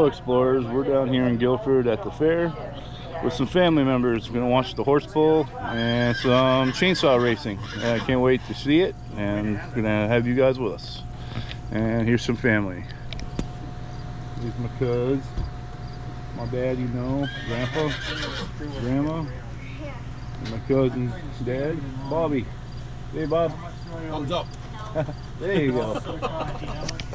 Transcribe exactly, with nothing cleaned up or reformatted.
Hello explorers, we're down here in Guilford at the fair with some family members. We're going to watch the horse pull and some chainsaw racing. I can't wait to see it, and we're going to have you guys with us. And here's some family. Here's my cuz, my dad, you know, grandpa, grandma, and my cousin's dad, Bobby. Hey Bob. Thumbs up. There you go.